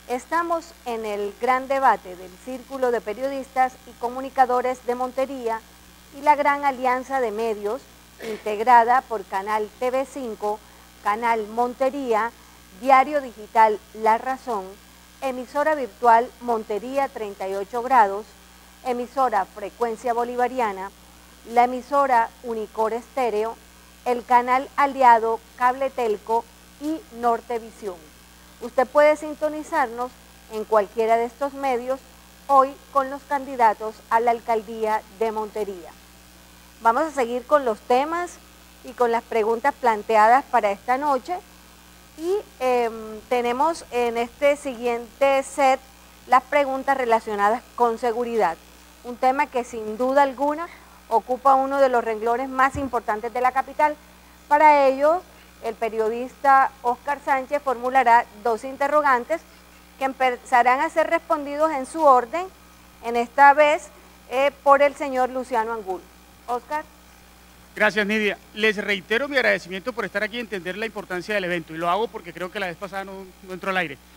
Estamos en el gran debate del Círculo de Periodistas y Comunicadores de Montería y la gran alianza de medios integrada por Canal TV5, Canal Montería, Diario Digital La Razón, emisora virtual Montería 38 grados, emisora Frecuencia Bolivariana, la emisora Unicor Estéreo, el canal aliado Cable Telco y Nortevisión. Usted puede sintonizarnos en cualquiera de estos medios hoy con los candidatos a la alcaldía de Montería. Vamos a seguir con los temas y con las preguntas planteadas para esta noche y tenemos en este siguiente set las preguntas relacionadas con seguridad, un tema que sin duda alguna ocupa uno de los renglones más importantes de la capital. Para ello, el periodista Óscar Sánchez formulará dos interrogantes que empezarán a ser respondidos en su orden, en esta vez por el señor Luciano Angulo. Óscar. Gracias, Nidia. Les reitero mi agradecimiento por estar aquí y entender la importancia del evento, y lo hago porque creo que la vez pasada no entró al aire.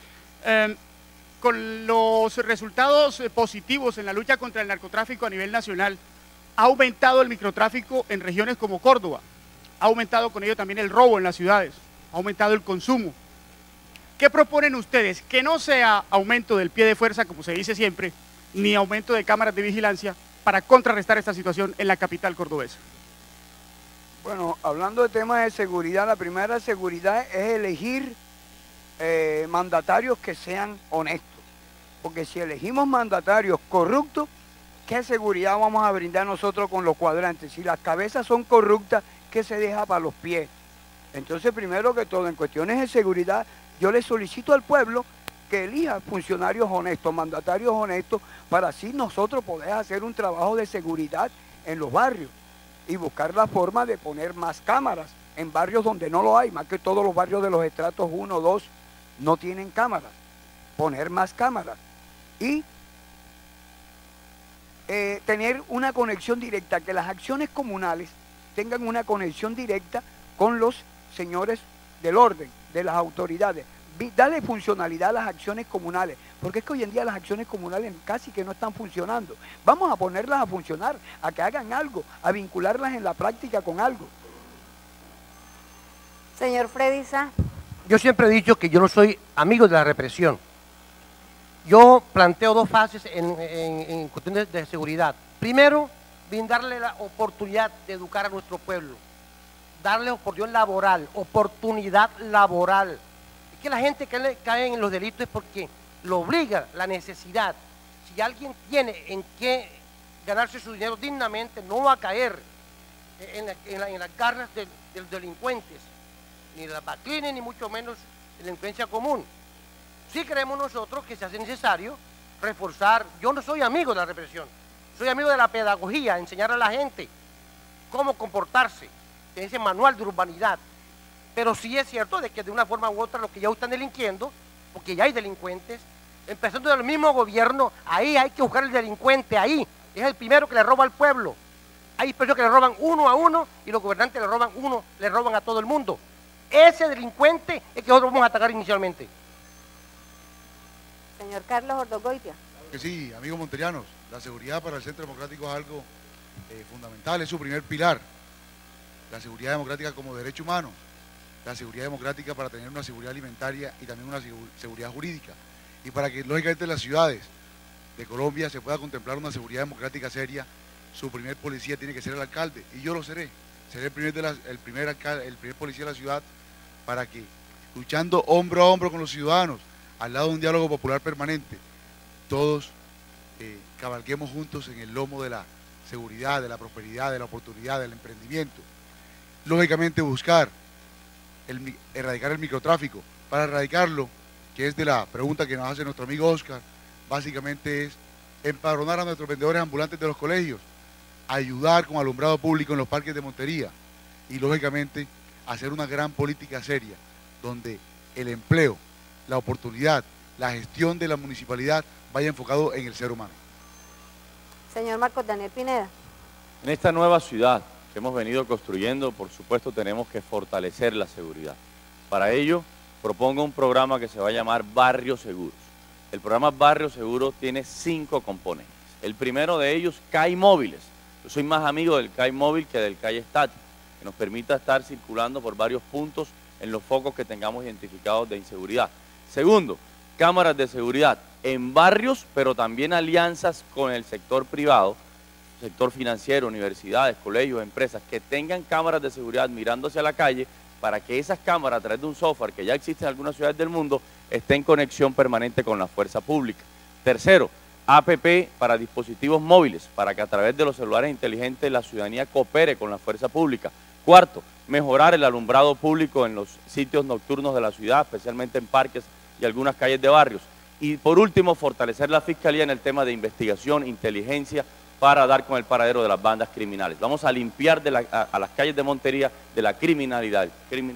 Con los resultados positivos en la lucha contra el narcotráfico a nivel nacional, ha aumentado el microtráfico en regiones como Córdoba, ha aumentado con ello también el robo en las ciudades, ha aumentado el consumo. ¿Qué proponen ustedes? Que no sea aumento del pie de fuerza, como se dice siempre, ni aumento de cámaras de vigilancia para contrarrestar esta situación en la capital cordobesa. Bueno, hablando de temas de seguridad, la primera seguridad es elegir mandatarios que sean honestos. Porque si elegimos mandatarios corruptos, ¿qué seguridad vamos a brindar nosotros con los cuadrantes? Si las cabezas son corruptas, ¿qué se deja para los pies? Entonces, primero que todo, en cuestiones de seguridad, yo le solicito al pueblo que elija funcionarios honestos, mandatarios honestos, para así nosotros poder hacer un trabajo de seguridad en los barrios y buscar la forma de poner más cámaras en barrios donde no lo hay, más que todos los barrios de los estratos 1, 2 no tienen cámaras, poner más cámaras y tener una conexión directa, que las acciones comunales tengan una conexión directa con los señores del orden, de las autoridades. Dale funcionalidad a las acciones comunales, porque es que hoy en día las acciones comunales casi que no están funcionando. Vamos a ponerlas a funcionar, a que hagan algo, a vincularlas en la práctica con algo. Señor Freddy Sá. Yo siempre he dicho que yo no soy amigo de la represión. Yo planteo dos fases en cuestiones de seguridad. Primero, brindarle la oportunidad de educar a nuestro pueblo, darle oportunidad laboral. Es que la gente que cae en los delitos es porque lo obliga la necesidad. Si alguien tiene en qué ganarse su dinero dignamente, no va a caer en las garras de los delincuentes, ni de las baclines, ni mucho menos delincuencia común. Sí creemos nosotros que se hace necesario reforzar. Yo no soy amigo de la represión, soy amigo de la pedagogía, enseñar a la gente cómo comportarse, en ese manual de urbanidad. Pero sí es cierto de que de una forma u otra los que ya están delinquiendo, porque ya hay delincuentes, empezando del mismo gobierno, ahí hay que buscar el delincuente, ahí es el primero que le roba al pueblo. Hay personas que le roban uno a uno y los gobernantes le roban a todo el mundo. Ese delincuente es que nosotros vamos a atacar inicialmente. Señor Carlos Ordogoitia. Que sí, amigos monterianos, la seguridad para el Centro Democrático es algo fundamental, es su primer pilar. La seguridad democrática como derecho humano, la seguridad democrática para tener una seguridad alimentaria y también una seguridad jurídica. Y para que lógicamente en las ciudades de Colombia se pueda contemplar una seguridad democrática seria, su primer policía tiene que ser el alcalde, y yo lo seré. Seré el primer policía de la ciudad, para que, luchando hombro a hombro con los ciudadanos, al lado de un diálogo popular permanente, todos cabalguemos juntos en el lomo de la seguridad, de la prosperidad, de la oportunidad, del emprendimiento. Lógicamente buscar erradicar el microtráfico. Para erradicarlo, que es de la pregunta que nos hace nuestro amigo Óscar, básicamente es empadronar a nuestros vendedores ambulantes de los colegios, ayudar con alumbrado público en los parques de Montería y lógicamente hacer una gran política seria donde el empleo, la oportunidad, la gestión de la municipalidad vaya enfocado en el ser humano. Señor Marcos Daniel Pineda. En esta nueva ciudad que hemos venido construyendo, por supuesto, tenemos que fortalecer la seguridad. Para ello, propongo un programa que se va a llamar Barrios Seguros. El programa Barrio Seguro tiene 5 componentes. El primero de ellos, CAI Móviles. Yo soy más amigo del CAI Móvil que del CAI Estático, que nos permita estar circulando por varios puntos en los focos que tengamos identificados de inseguridad. Segundo, cámaras de seguridad en barrios, pero también alianzas con el sector privado, sector financiero, universidades, colegios, empresas, que tengan cámaras de seguridad mirando hacia la calle para que esas cámaras, a través de un software que ya existe en algunas ciudades del mundo, estén en conexión permanente con la fuerza pública. Tercero, APP para dispositivos móviles, para que a través de los celulares inteligentes la ciudadanía coopere con la fuerza pública. Cuarto, mejorar el alumbrado público en los sitios nocturnos de la ciudad, especialmente en parques y algunas calles de barrios. Y por último, fortalecer la Fiscalía en el tema de investigación, inteligencia, para dar con el paradero de las bandas criminales. Vamos a limpiar a las calles de Montería de la criminalidad.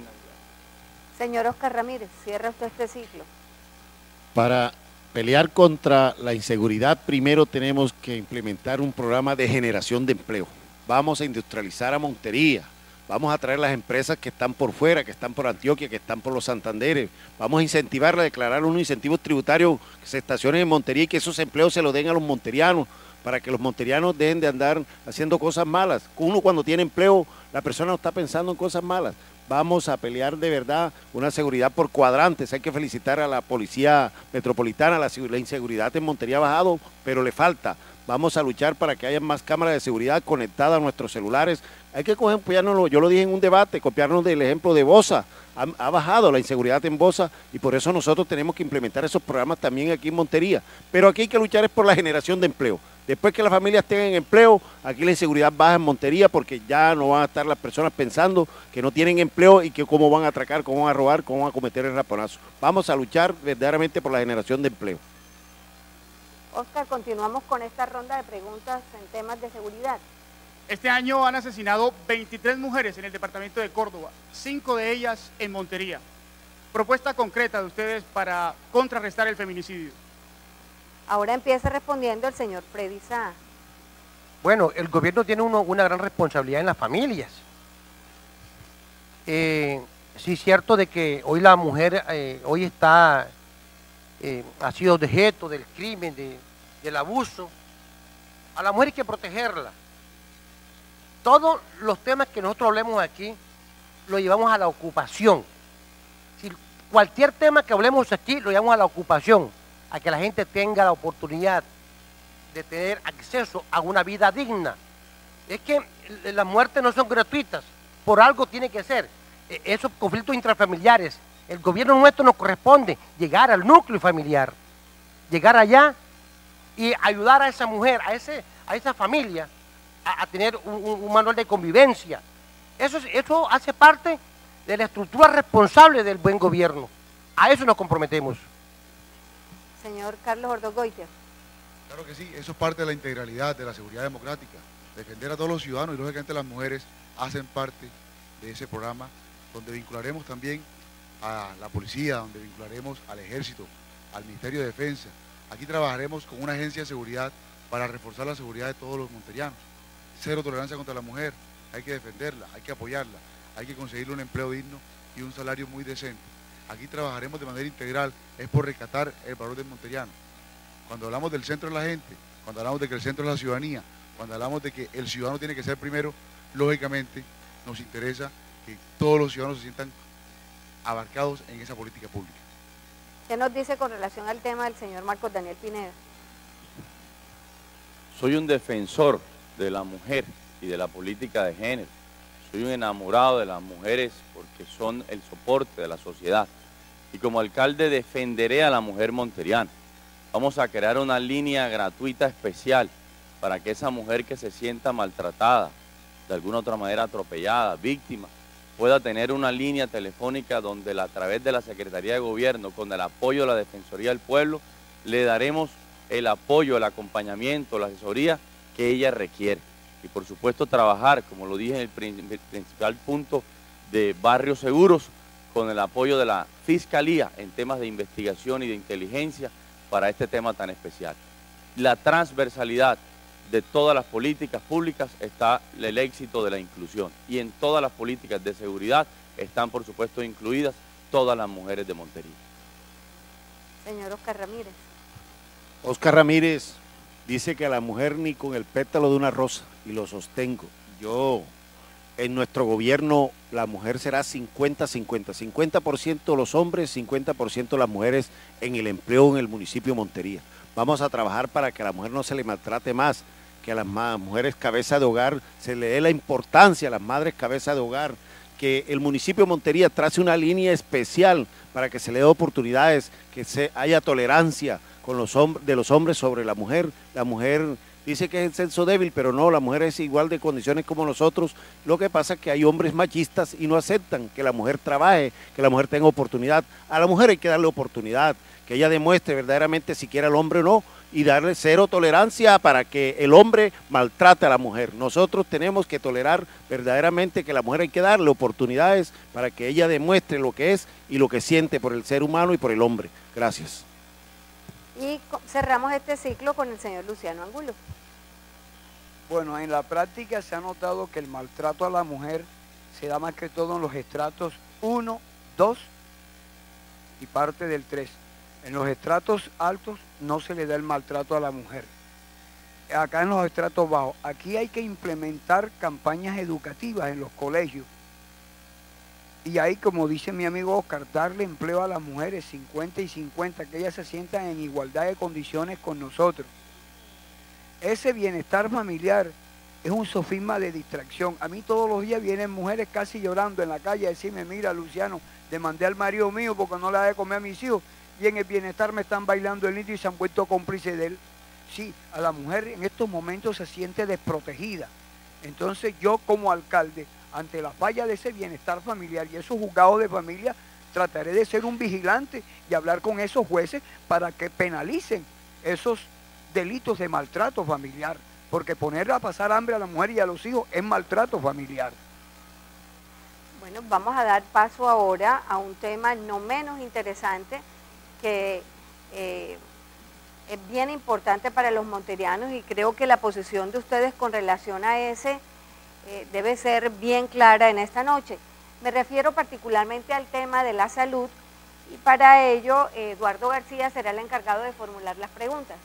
Señor Oscar Ramírez, cierra usted este ciclo. Para pelear contra la inseguridad, primero tenemos que implementar un programa de generación de empleo. Vamos a industrializar a Montería. Vamos a traer las empresas que están por fuera, que están por Antioquia, que están por los Santanderes. Vamos a incentivarla, a declarar unos incentivos tributarios que se estacionen en Montería y que esos empleos se los den a los monterianos, para que los monterianos dejen de andar haciendo cosas malas. Uno cuando tiene empleo, la persona no está pensando en cosas malas. Vamos a pelear de verdad una seguridad por cuadrantes. Hay que felicitar a la policía metropolitana. La inseguridad en Montería ha bajado, pero le falta. Vamos a luchar para que haya más cámaras de seguridad conectadas a nuestros celulares. Hay que copiarnos, yo lo dije en un debate, copiarnos del ejemplo de Bosa. Ha bajado la inseguridad en Bosa y por eso nosotros tenemos que implementar esos programas también aquí en Montería. Pero aquí hay que luchar es por la generación de empleo. Después que las familias tengan empleo, aquí la inseguridad baja en Montería porque ya no van a estar las personas pensando que no tienen empleo y que cómo van a atracar, cómo van a robar, cómo van a cometer el raponazo. Vamos a luchar verdaderamente por la generación de empleo. Oscar, continuamos con esta ronda de preguntas en temas de seguridad. Este año han asesinado 23 mujeres en el departamento de Córdoba, 5 de ellas en Montería. Propuesta concreta de ustedes para contrarrestar el feminicidio. Ahora empieza respondiendo el señor Freddy Sá. Bueno, el gobierno tiene una gran responsabilidad en las familias. Sí es cierto de que hoy la mujer hoy está, ha sido objeto del crimen, del abuso. A la mujer hay que protegerla. Todos los temas que nosotros hablemos aquí, lo llevamos a la ocupación. Si cualquier tema que hablemos aquí, lo llevamos a la ocupación, a que la gente tenga la oportunidad de tener acceso a una vida digna. Es que las muertes no son gratuitas, por algo tiene que ser. Esos conflictos intrafamiliares, el gobierno nuestro nos corresponde llegar al núcleo familiar, llegar allá y ayudar a esa mujer, a esa familia, a tener un manual de convivencia. Eso hace parte de la estructura responsable del buen gobierno. A eso nos comprometemos. Señor Carlos Ordogoiter. Claro que sí, eso es parte de la integralidad de la seguridad democrática. Defender a todos los ciudadanos y lógicamente las mujeres hacen parte de ese programa donde vincularemos también a la policía, donde vincularemos al ejército, al Ministerio de Defensa. Aquí trabajaremos con una agencia de seguridad para reforzar la seguridad de todos los monterianos. Cero tolerancia contra la mujer, hay que defenderla, hay que apoyarla, hay que conseguirle un empleo digno y un salario muy decente. Aquí trabajaremos de manera integral, es por rescatar el valor del monteriano. Cuando hablamos del centro de la gente, cuando hablamos de que el centro es la ciudadanía, cuando hablamos de que el ciudadano tiene que ser primero, lógicamente nos interesa que todos los ciudadanos se sientan abarcados en esa política pública. ¿Qué nos dice con relación al tema del señor Marcos Daniel Pineda? Soy un defensor de la mujer y de la política de género. Soy un enamorado de las mujeres porque son el soporte de la sociedad. Y como alcalde defenderé a la mujer monteriana. Vamos a crear una línea gratuita especial para que esa mujer que se sienta maltratada, de alguna otra manera atropellada, víctima, pueda tener una línea telefónica donde a través de la Secretaría de Gobierno, con el apoyo de la Defensoría del Pueblo, le daremos el apoyo, el acompañamiento, la asesoría que ella requiere. Y por supuesto trabajar, como lo dije en el principal punto de Barrios Seguros, con el apoyo de la Fiscalía en temas de investigación y de inteligencia para este tema tan especial. La transversalidad de todas las políticas públicas está el éxito de la inclusión y en todas las políticas de seguridad están por supuesto incluidas todas las mujeres de Montería. Señor Oscar Ramírez. Oscar Ramírez dice que a la mujer ni con el pétalo de una rosa, y lo sostengo. En nuestro gobierno la mujer será 50-50, 50% los hombres, 50% las mujeres en el empleo en el municipio de Montería. Vamos a trabajar para que a la mujer no se le maltrate más, que a las mujeres cabeza de hogar se le dé la importancia a las madres cabeza de hogar, que el municipio de Montería trace una línea especial para que se le dé oportunidades, que haya tolerancia con de los hombres sobre la mujer. La mujer dice que es el sexo débil, pero no, la mujer es igual de condiciones como nosotros. Lo que pasa es que hay hombres machistas y no aceptan que la mujer trabaje, que la mujer tenga oportunidad. A la mujer hay que darle oportunidad, que ella demuestre verdaderamente si quiere al hombre o no, y darle cero tolerancia para que el hombre maltrate a la mujer. Nosotros tenemos que tolerar verdaderamente que la mujer hay que darle oportunidades para que ella demuestre lo que es y lo que siente por el ser humano y por el hombre. Gracias. Y cerramos este ciclo con el señor Luciano Angulo. Bueno, en la práctica se ha notado que el maltrato a la mujer se da más que todo en los estratos 1, 2 y parte del 3. En los estratos altos no se le da el maltrato a la mujer. Acá en los estratos bajos, aquí hay que implementar campañas educativas en los colegios. Y ahí, como dice mi amigo Oscar, darle empleo a las mujeres 50 y 50, que ellas se sientan en igualdad de condiciones con nosotros. Ese bienestar familiar es un sofisma de distracción. A mí todos los días vienen mujeres casi llorando en la calle a decirme, mira Luciano, demandé al marido mío porque no le da de comer a mis hijos, y en el bienestar me están bailando el indio y se han vuelto cómplices de él. Sí, a la mujer en estos momentos se siente desprotegida. Entonces yo como alcalde, ante la falla de ese bienestar familiar y esos juzgados de familia, trataré de ser un vigilante y hablar con esos jueces para que penalicen esos delitos de maltrato familiar, porque poner a pasar hambre a la mujer y a los hijos es maltrato familiar. Bueno, vamos a dar paso ahora a un tema no menos interesante que es bien importante para los monterianos, y creo que la posición de ustedes con relación a ese debe ser bien clara en esta noche. Me refiero particularmente al tema de la salud, y para ello Eduardo García será el encargado de formular las preguntas.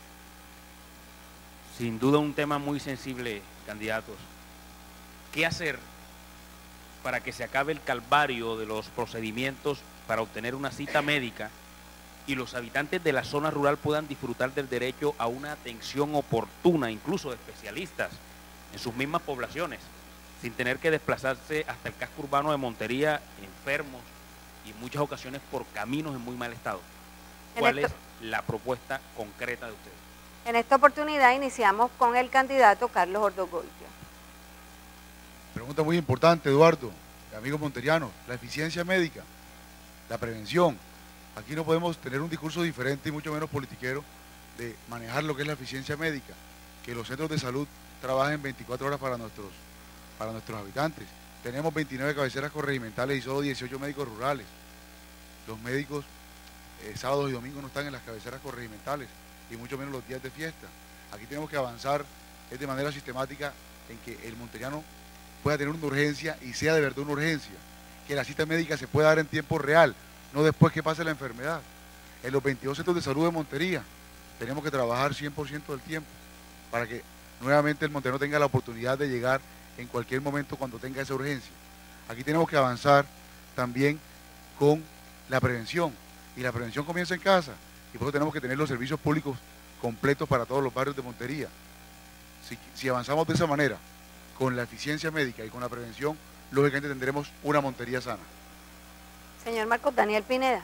Sin duda un tema muy sensible, candidatos. ¿Qué hacer para que se acabe el calvario de los procedimientos para obtener una cita médica y los habitantes de la zona rural puedan disfrutar del derecho a una atención oportuna, incluso de especialistas, en sus mismas poblaciones, sin tener que desplazarse hasta el casco urbano de Montería, enfermos y en muchas ocasiones por caminos en muy mal estado? ¿Cuál es la propuesta concreta de ustedes? En esta oportunidad iniciamos con el candidato Carlos Ordogoitia. Pregunta muy importante, Eduardo, amigos monterianos, la eficiencia médica, la prevención. Aquí no podemos tener un discurso diferente y mucho menos politiquero de manejar lo que es la eficiencia médica, que los centros de salud trabajen 24 horas para nuestros habitantes. Tenemos 29 cabeceras corregimentales y solo 18 médicos rurales. Los médicos sábados y domingos no están en las cabeceras corregimentales, y mucho menos los días de fiesta. Aquí tenemos que avanzar de manera sistemática en que el monteriano pueda tener una urgencia y sea de verdad una urgencia, que la cita médica se pueda dar en tiempo real, no después que pase la enfermedad. En los 22 centros de salud de Montería tenemos que trabajar 100% del tiempo para que nuevamente el monteriano tenga la oportunidad de llegar en cualquier momento cuando tenga esa urgencia. Aquí tenemos que avanzar también con la prevención, y la prevención comienza en casa, y por eso tenemos que tener los servicios públicos completos para todos los barrios de Montería. Si avanzamos de esa manera, con la eficiencia médica y con la prevención, lógicamente tendremos una Montería sana. Señor Marcos Daniel Pineda.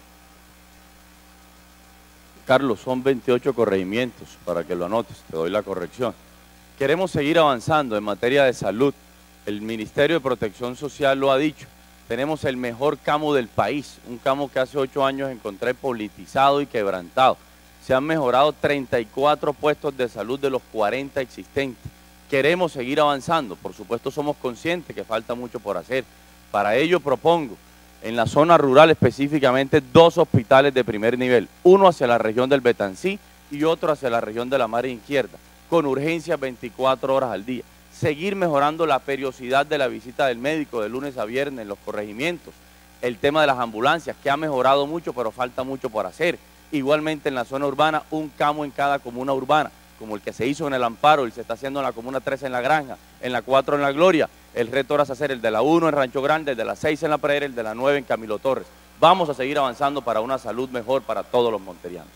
Carlos, son 28 corregimientos, para que lo anotes, te doy la corrección. Queremos seguir avanzando en materia de salud. El Ministerio de Protección Social lo ha dicho. Tenemos el mejor CAMU del país, un CAMU que hace 8 años encontré politizado y quebrantado. Se han mejorado 34 puestos de salud de los 40 existentes. Queremos seguir avanzando, por supuesto somos conscientes que falta mucho por hacer. Para ello propongo, en la zona rural específicamente, 2 hospitales de primer nivel, uno hacia la región del Betancí y otro hacia la región de la Mar Izquierda, con urgencias 24 horas al día. Seguir mejorando la periodicidad de la visita del médico de lunes a viernes en los corregimientos. El tema de las ambulancias, que ha mejorado mucho, pero falta mucho por hacer. igualmente en la zona urbana, un CAMU en cada comuna urbana, como el que se hizo en el Amparo y se está haciendo en la comuna 13 en La Granja, en la 4 en La Gloria. El reto ahora es hacer el de la 1 en Rancho Grande, el de la 6 en La Pradera, el de la 9 en Camilo Torres. Vamos a seguir avanzando para una salud mejor para todos los monterianos.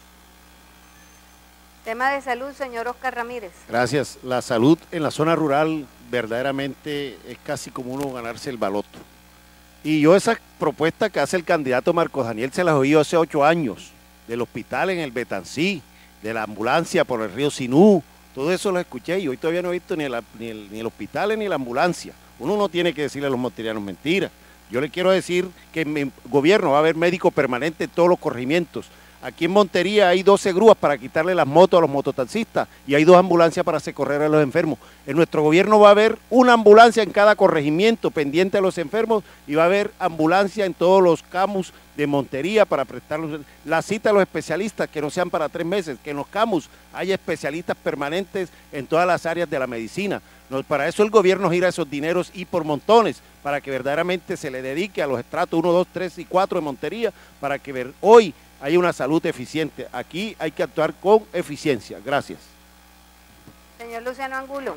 Tema de salud, señor Oscar Ramírez. Gracias. La salud en la zona rural verdaderamente es casi como uno ganarse el baloto. Y yo esa propuesta que hace el candidato Marcos Daniel se las oí hace 8 años, del hospital en el Betancí, de la ambulancia por el río Sinú, todo eso lo escuché y hoy todavía no he visto ni el hospital ni la ambulancia. Uno no tiene que decirle a los monterianos mentiras. Yo le quiero decir que en mi gobierno va a haber médico permanente en todos los corregimientos. Aquí en Montería hay 12 grúas para quitarle las motos a los mototaxistas y hay 2 ambulancias para socorrer a los enfermos. En nuestro gobierno va a haber una ambulancia en cada corregimiento pendiente a los enfermos y va a haber ambulancia en todos los CAMUS de Montería para prestarlos la cita a los especialistas, que no sean para 3 meses, que en los CAMUS haya especialistas permanentes en todas las áreas de la medicina. Para eso el gobierno gira esos dineros y por montones, para que verdaderamente se le dedique a los estratos 1, 2, 3 y 4 de Montería, para que hoy hay una salud eficiente. Aquí hay que actuar con eficiencia. Gracias. Señor Luciano Angulo.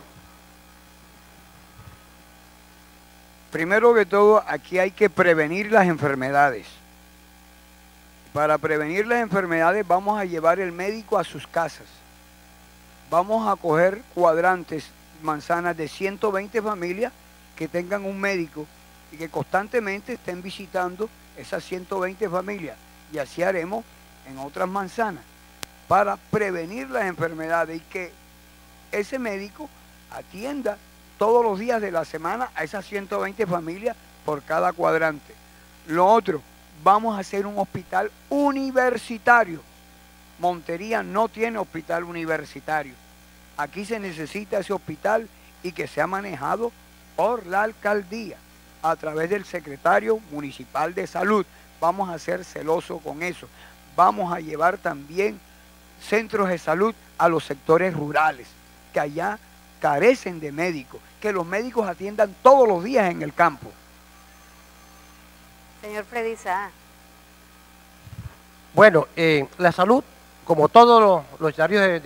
Primero que todo, aquí hay que prevenir las enfermedades. Para prevenir las enfermedades vamos a llevar el médico a sus casas. Vamos a coger cuadrantes, manzanas de 120 familias que tengan un médico y que constantemente estén visitando esas 120 familias. Y así haremos en otras manzanas para prevenir las enfermedades y que ese médico atienda todos los días de la semana a esas 120 familias por cada cuadrante. Lo otro, vamos a hacer un hospital universitario. Montería no tiene hospital universitario. Aquí se necesita ese hospital y que sea manejado por la alcaldía a través del secretario municipal de salud. Vamos a ser celosos con eso. Vamos a llevar también centros de salud a los sectores rurales, que allá carecen de médicos, que los médicos atiendan todos los días en el campo. Señor Freddy Sá. Bueno, la salud, como todos los escenarios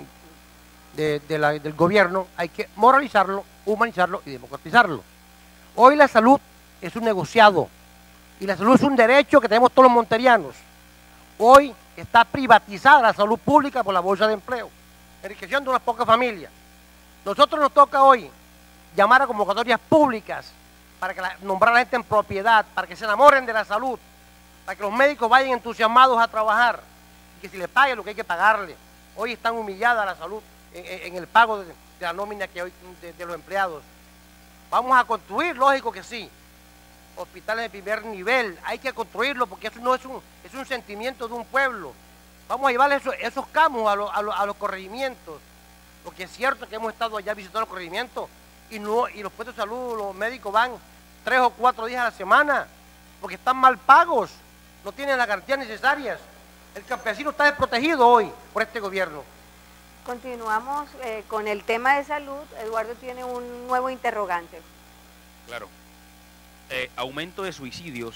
del gobierno, hay que moralizarlo, humanizarlo y democratizarlo. Hoy la salud es un negociado y la salud es un derecho que tenemos todos los monterianos. Hoy está privatizada la salud pública por la bolsa de empleo, enriqueciendo unas pocas familias. Nosotros nos toca hoy llamar a convocatorias públicas para que nombrar a la gente en propiedad, para que se enamoren de la salud, para que los médicos vayan entusiasmados a trabajar y que si les paguen lo que hay que pagarle. Hoy están humilladas la salud en el pago de la nómina que hoy de los empleados. Vamos a construir, lógico que sí, hospitales de primer nivel, hay que construirlo porque eso no es un sentimiento de un pueblo. Vamos a llevar esos CAMUS a los corregimientos, porque es cierto que hemos estado allá visitando los corregimientos y los puestos de salud, los médicos van 3 o 4 días a la semana, porque están mal pagos, no tienen las garantías necesarias. El campesino está desprotegido hoy por este gobierno. Continuamos con el tema de salud. Eduardo tiene un nuevo interrogante. Claro. Aumento de suicidios,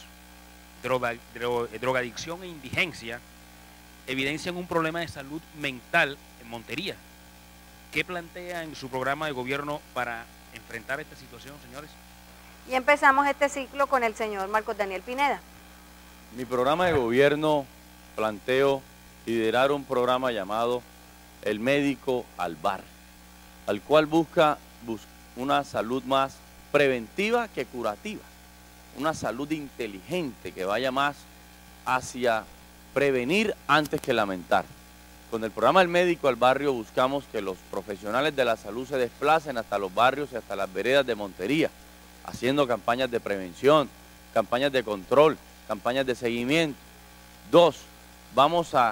drogadicción e indigencia evidencian un problema de salud mental en Montería. ¿Qué plantea en su programa de gobierno para enfrentar esta situación, señores? Y empezamos este ciclo con el señor Marcos Daniel Pineda. Mi programa de gobierno planteo liderar un programa llamado El Médico al Bar, al cual busca una salud más preventiva que curativa, una salud inteligente que vaya más hacia prevenir antes que lamentar. Con el programa El Médico al Barrio buscamos que los profesionales de la salud se desplacen hasta los barrios y hasta las veredas de Montería, haciendo campañas de prevención, campañas de control, campañas de seguimiento. 2, vamos a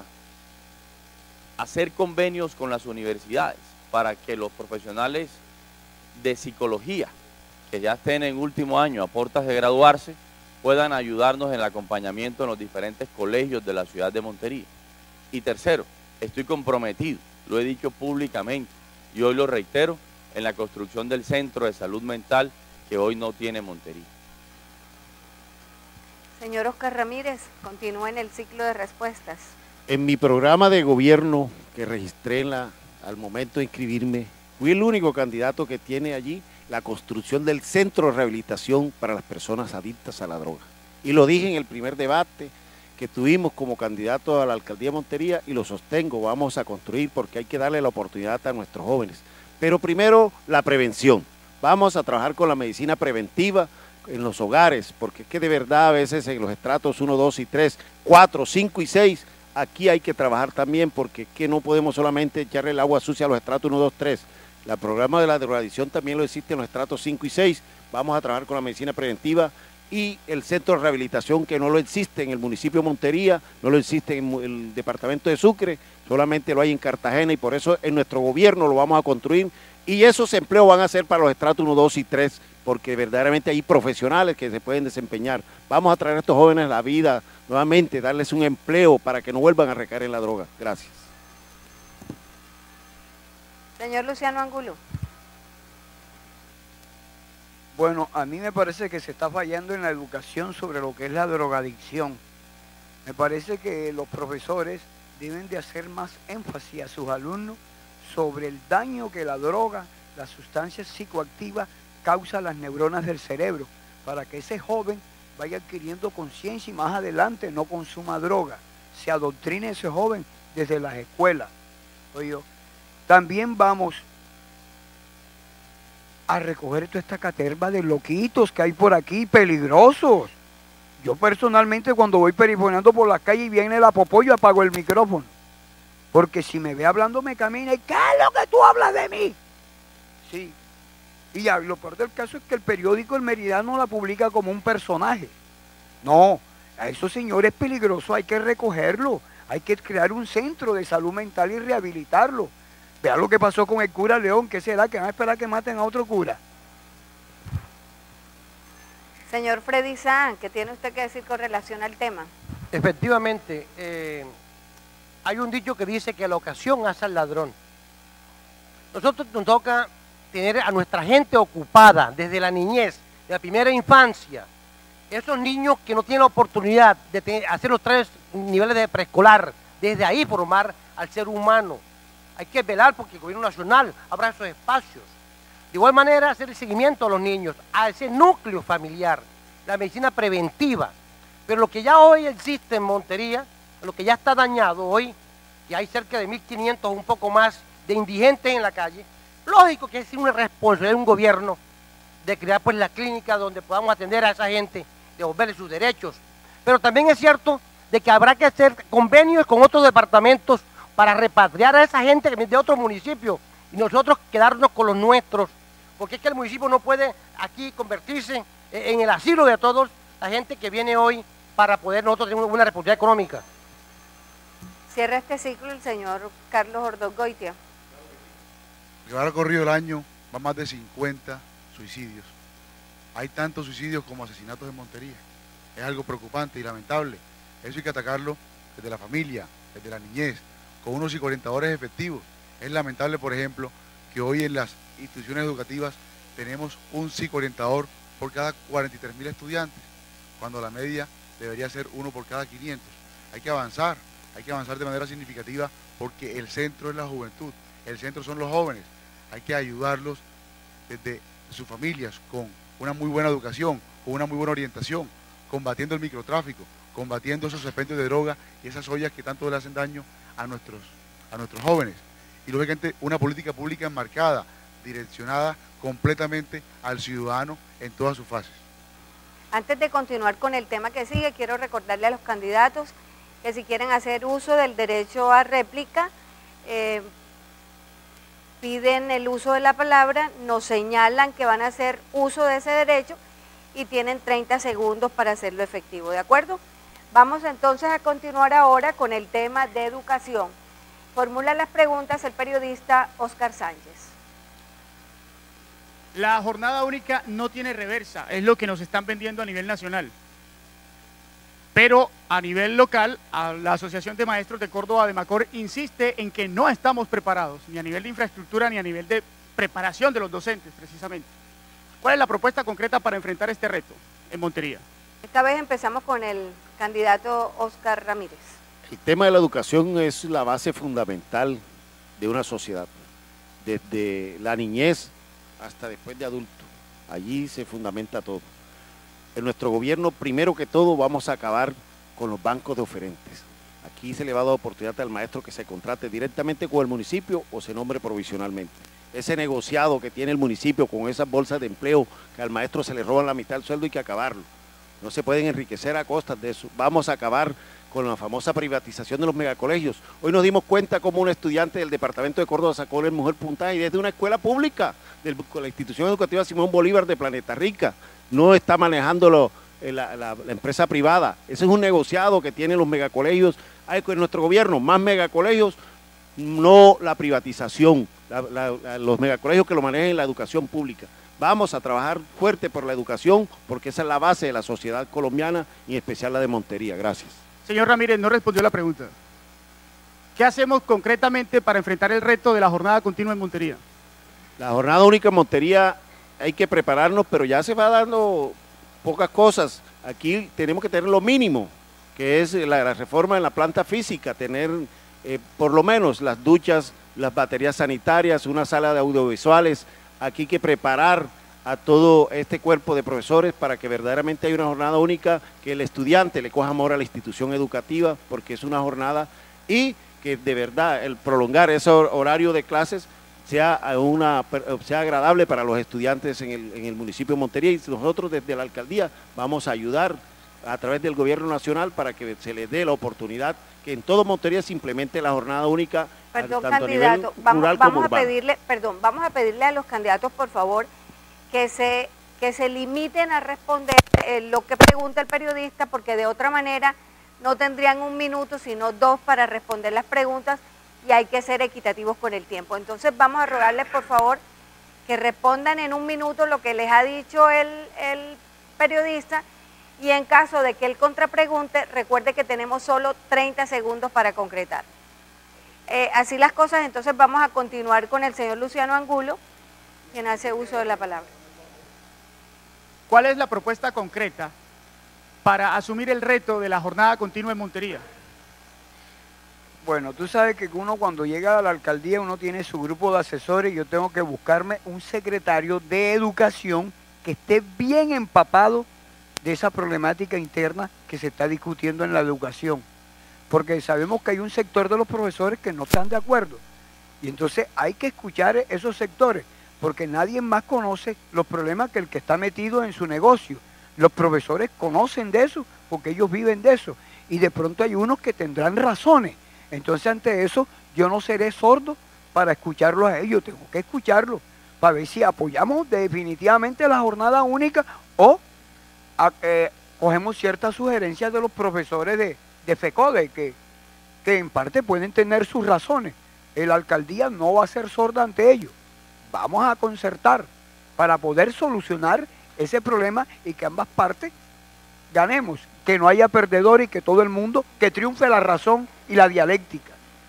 hacer convenios con las universidades para que los profesionales de psicología que ya estén en último año a puertas de graduarse puedan ayudarnos en el acompañamiento en los diferentes colegios de la ciudad de Montería. Y 3, estoy comprometido, lo he dicho públicamente y hoy lo reitero, en la construcción del centro de salud mental que hoy no tiene Montería. Señor Oscar Ramírez, continúa en el ciclo de respuestas. En mi programa de gobierno que registré al momento de inscribirme, fui el único candidato que tiene allí la construcción del centro de rehabilitación para las personas adictas a la droga. Y lo dije en el primer debate que tuvimos como candidato a la alcaldía de Montería y lo sostengo, vamos a construir porque hay que darle la oportunidad a nuestros jóvenes. Pero primero la prevención, vamos a trabajar con la medicina preventiva en los hogares, porque es que de verdad a veces en los estratos 1, 2 y 3, 4, 5 y 6, aquí hay que trabajar también porque es que no podemos solamente echarle el agua sucia a los estratos 1, 2, 3. El programa de la drogadicción también lo existe en los estratos 5 y 6, vamos a trabajar con la medicina preventiva y el centro de rehabilitación que no lo existe en el municipio de Montería, no lo existe en el departamento de Sucre, solamente lo hay en Cartagena y por eso en nuestro gobierno lo vamos a construir y esos empleos van a ser para los estratos 1, 2 y 3 porque verdaderamente hay profesionales que se pueden desempeñar. Vamos a traer a estos jóvenes la vida nuevamente, darles un empleo para que no vuelvan a recaer en la droga. Gracias. Señor Luciano Angulo. Bueno, a mí me parece que se está fallando en la educación sobre lo que es la drogadicción. Me parece que los profesores deben de hacer más énfasis a sus alumnos sobre el daño que la droga, las sustancias psicoactivas, causa a las neuronas del cerebro, para que ese joven vaya adquiriendo conciencia y más adelante no consuma droga. Se adoctrine ese joven desde las escuelas. Oye, también vamos a recoger toda esta caterva de loquitos que hay por aquí, peligrosos. Yo personalmente cuando voy perifoneando por la calle y viene la popó, yo apago el micrófono. Porque si me ve hablando me camina y ¿qué es lo que tú hablas de mí? Sí. Y ya, lo peor del caso es que el periódico El Meridiano la publica como un personaje. No, a esos señores peligrosos hay que recogerlo. Hay que crear un centro de salud mental y rehabilitarlo. Vea lo que pasó con el cura León, ¿qué será? ¿Que van a esperar que maten a otro cura? Señor Freddy San, ¿qué tiene usted que decir con relación al tema? Efectivamente, hay un dicho que dice que la ocasión hace al ladrón. Nosotros nos toca tener a nuestra gente ocupada desde la niñez, de la primera infancia. Esos niños que no tienen la oportunidad de hacer los 3 niveles de preescolar, desde ahí formar al ser humano. Hay que velar porque el gobierno nacional abra esos espacios. De igual manera, hacer el seguimiento a los niños, a ese núcleo familiar, la medicina preventiva. Pero lo que ya hoy existe en Montería, lo que ya está dañado hoy, que hay cerca de 1.500 o un poco más de indigentes en la calle, lógico que es una responsabilidad de un gobierno de crear pues la clínica donde podamos atender a esa gente, devolverle sus derechos. Pero también es cierto de que habrá que hacer convenios con otros departamentos para repatriar a esa gente de otros municipios y nosotros quedarnos con los nuestros, porque es que el municipio no puede aquí convertirse en el asilo de todos la gente que viene hoy para poder nosotros tener una responsabilidad económica. Cierra este ciclo el señor Carlos Ordóñez Goitia. Que va corrido el año, van más de 50 suicidios. Hay tantos suicidios como asesinatos en Montería. Es algo preocupante y lamentable. Eso hay que atacarlo desde la familia, desde la niñez, con unos psicoorientadores efectivos. Es lamentable, por ejemplo, que hoy en las instituciones educativas tenemos un psicoorientador por cada 43.000 estudiantes, cuando la media debería ser 1 por cada 500. Hay que avanzar de manera significativa porque el centro es la juventud, el centro son los jóvenes. Hay que ayudarlos desde sus familias con una muy buena educación, con una muy buena orientación, combatiendo el microtráfico, combatiendo esos expendios de droga y esas ollas que tanto le hacen daño a nuestros jóvenes. Y lógicamente una política pública enmarcada, direccionada completamente al ciudadano en todas sus fases. Antes de continuar con el tema que sigue, quiero recordarle a los candidatos que si quieren hacer uso del derecho a réplica, piden el uso de la palabra, nos señalan que van a hacer uso de ese derecho y tienen 30 segundos para hacerlo efectivo, ¿de acuerdo? Vamos entonces a continuar ahora con el tema de educación. Formula las preguntas el periodista Oscar Sánchez. La jornada única no tiene reversa, es lo que nos están vendiendo a nivel nacional. Pero a nivel local, la Asociación de Maestros de Córdoba de Macor insiste en que no estamos preparados, ni a nivel de infraestructura, ni a nivel de preparación de los docentes, precisamente. ¿Cuál es la propuesta concreta para enfrentar este reto en Montería? Esta vez empezamos con el candidato Oscar Ramírez. El tema de la educación es la base fundamental de una sociedad, desde la niñez hasta después de adulto. Allí se fundamenta todo. En nuestro gobierno, primero que todo, vamos a acabar con los bancos de oferentes. Aquí se le va a dar oportunidad al maestro que se contrate directamente con el municipio o se nombre provisionalmente. Ese negociado que tiene el municipio con esas bolsas de empleo, que al maestro se le roban la mitad del sueldo, hay que acabarlo. No se pueden enriquecer a costas de eso. Vamos a acabar con la famosa privatización de los megacolegios. Hoy nos dimos cuenta cómo un estudiante del departamento de Córdoba sacó el mejor puntaje desde una escuela pública, de la institución educativa Simón Bolívar de Planeta Rica. No está manejándolo la empresa privada. Ese es un negociado que tienen los megacolegios. Hay en nuestro gobierno más megacolegios, no la privatización. Los megacolegios que lo manejen la educación pública. Vamos a trabajar fuerte por la educación porque esa es la base de la sociedad colombiana y en especial la de Montería. Gracias. Señor Ramírez, no respondió la pregunta. ¿Qué hacemos concretamente para enfrentar el reto de la jornada continua en Montería? La jornada única en Montería hay que prepararnos, pero ya se va dando pocas cosas. Aquí tenemos que tener lo mínimo, que es la reforma en la planta física, tener por lo menos las duchas, las baterías sanitarias, una sala de audiovisuales. Aquí hay que preparar a todo este cuerpo de profesores para que verdaderamente haya una jornada única, que el estudiante le coja amor a la institución educativa, porque es una jornada, y que de verdad el prolongar ese horario de clases sea agradable para los estudiantes en el municipio de Montería, y nosotros desde la alcaldía vamos a ayudar a través del gobierno nacional para que se les dé la oportunidad que en todo Montería se implemente la jornada única. Perdón, tanto candidato, a nivel rural como urbano. Vamos a pedirle a los candidatos, por favor, que se limiten a responder lo que pregunta el periodista, porque de otra manera no tendrían 1 minuto, sino 2 para responder las preguntas, y hay que ser equitativos con el tiempo. Entonces vamos a rogarles, por favor, que respondan en 1 minuto lo que les ha dicho el periodista, y en caso de que él contrapregunte, recuerde que tenemos solo 30 segundos para concretar. Así las cosas, entonces vamos a continuar con el señor Luciano Angulo, quien hace uso de la palabra. ¿Cuál es la propuesta concreta para asumir el reto de la jornada continua en Montería? Bueno, tú sabes que uno cuando llega a la alcaldía uno tiene su grupo de asesores y yo tengo que buscarme un secretario de educación que esté bien empapado de esa problemática interna que se está discutiendo en la educación. Porque sabemos que hay un sector de los profesores que no están de acuerdo. Y entonces hay que escuchar esos sectores, porque nadie más conoce los problemas que el que está metido en su negocio. Los profesores conocen de eso, porque ellos viven de eso. Y de pronto hay unos que tendrán razones. Entonces ante eso yo no seré sordo para escucharlos a ellos, tengo que escucharlos para ver si apoyamos definitivamente la jornada única o cogemos ciertas sugerencias de los profesores de FECODE que en parte pueden tener sus razones. La alcaldía no va a ser sorda ante ellos. Vamos a concertar para poder solucionar ese problema y que ambas partes ganemos, que no haya perdedor y que todo el mundo, que triunfe la razón y la dialéctica.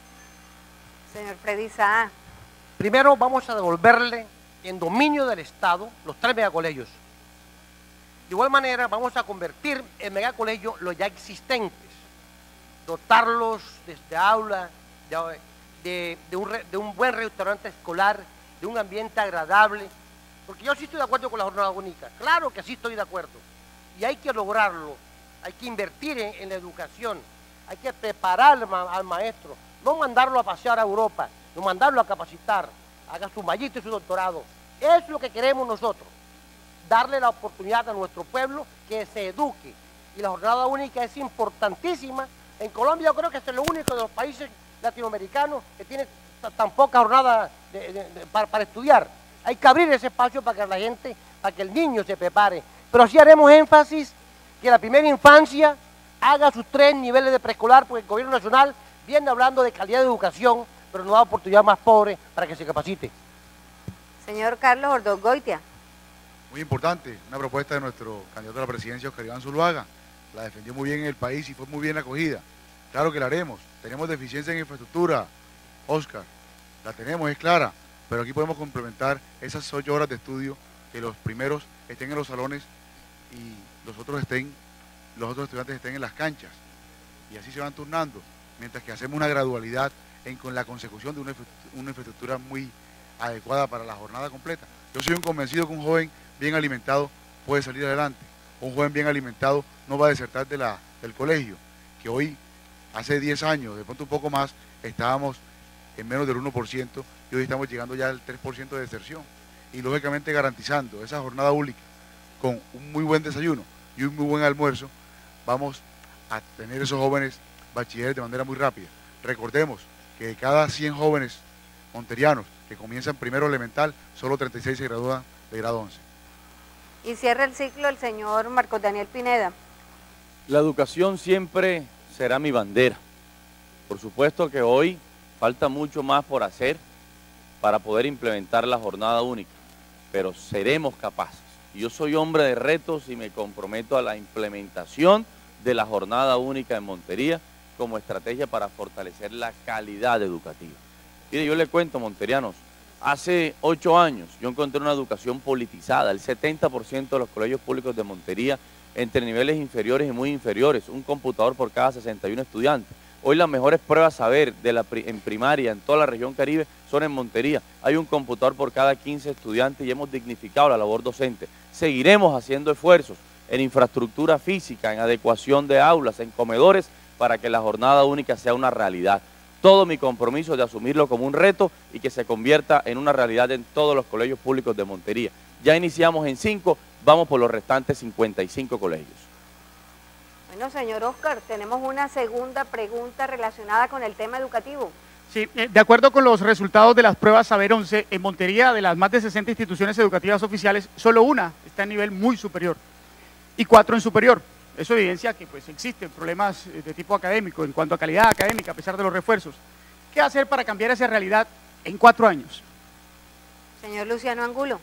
Señor Freddy Sáa. Primero vamos a devolverle en dominio del Estado los 3 megacolegios. De igual manera vamos a convertir en megacolegios los ya existentes, dotarlos de aula, de un buen restaurante escolar, de un ambiente agradable, porque yo sí estoy de acuerdo con la jornada única, claro que sí estoy de acuerdo, y hay que lograrlo, hay que invertir en la educación, hay que preparar al maestro, no mandarlo a pasear a Europa, no mandarlo a capacitar, haga su magíster y su doctorado. Eso es lo que queremos nosotros, darle la oportunidad a nuestro pueblo que se eduque, y la jornada única es importantísima. En Colombia yo creo que es el único de los países latinoamericanos que tiene tan poca jornada para estudiar. Hay que abrir ese espacio para que la gente, para que el niño se prepare. Pero sí haremos énfasis que la primera infancia haga sus 3 niveles de preescolar, porque el gobierno nacional viene hablando de calidad de educación, pero no da oportunidad a más pobres para que se capacite. Señor Carlos Ordóñez. Muy importante, una propuesta de nuestro candidato a la presidencia, Oscar Iván Zuluaga. La defendió muy bien en el país y fue muy bien acogida. Claro que la haremos. Tenemos deficiencia en infraestructura, Oscar. La tenemos, es clara. Pero aquí podemos complementar esas 8 horas de estudio, que los primeros estén en los salones y los otros estudiantes estén en las canchas. Y así se van turnando. mientras que hacemos una gradualidad con la consecución de una infraestructura muy adecuada para la jornada completa. Yo soy un convencido que un joven bien alimentado puede salir adelante. Un joven bien alimentado no va a desertar del colegio, que hoy, hace 10 años, de pronto un poco más, estábamos en menos del 1% y hoy estamos llegando ya al 3% de deserción. Y lógicamente garantizando esa jornada única con un muy buen desayuno y un muy buen almuerzo, vamos a tener esos jóvenes bachilleres de manera muy rápida. Recordemos que de cada 100 jóvenes monterianos que comienzan primero elemental, solo 36 se gradúan de grado 11. Y cierra el ciclo el señor Marcos Daniel Pineda. La educación siempre será mi bandera. Por supuesto que hoy falta mucho más por hacer para poder implementar la jornada única, pero seremos capaces. Yo soy hombre de retos y me comprometo a la implementación de la jornada única en Montería como estrategia para fortalecer la calidad educativa. Mire, yo le cuento, monterianos, hace 8 años yo encontré una educación politizada. El 70% de los colegios públicos de Montería, entre niveles inferiores y muy inferiores, un computador por cada 61 estudiantes. Hoy las mejores pruebas saber en primaria, en toda la región Caribe, son en Montería. Hay un computador por cada 15 estudiantes y hemos dignificado la labor docente. Seguiremos haciendo esfuerzos en infraestructura física, en adecuación de aulas, en comedores, para que la jornada única sea una realidad. Todo mi compromiso es de asumirlo como un reto y que se convierta en una realidad en todos los colegios públicos de Montería. Ya iniciamos en 5, vamos por los restantes 55 colegios. Bueno, señor Oscar, tenemos una segunda pregunta relacionada con el tema educativo. Sí, de acuerdo con los resultados de las pruebas Saber 11, en Montería, de las más de 60 instituciones educativas oficiales, solo una está a nivel muy superior y 4 en superior. Eso evidencia que pues, existen problemas de tipo académico en cuanto a calidad académica, a pesar de los refuerzos. ¿Qué hacer para cambiar esa realidad en 4 años? Señor Luciano Angulo.